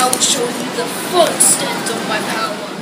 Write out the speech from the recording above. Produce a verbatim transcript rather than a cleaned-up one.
I will show you the full extent of my power.